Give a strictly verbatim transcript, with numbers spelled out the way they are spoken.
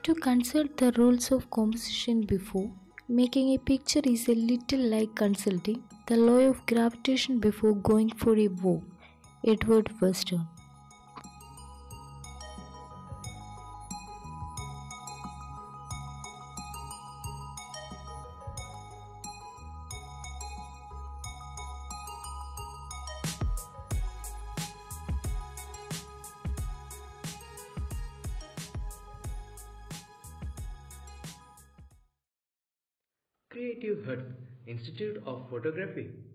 To consult the rules of composition before making a picture is a little like consulting the law of gravitation before going for a walk. Edward Weston. Creative Hut Institute of Photography.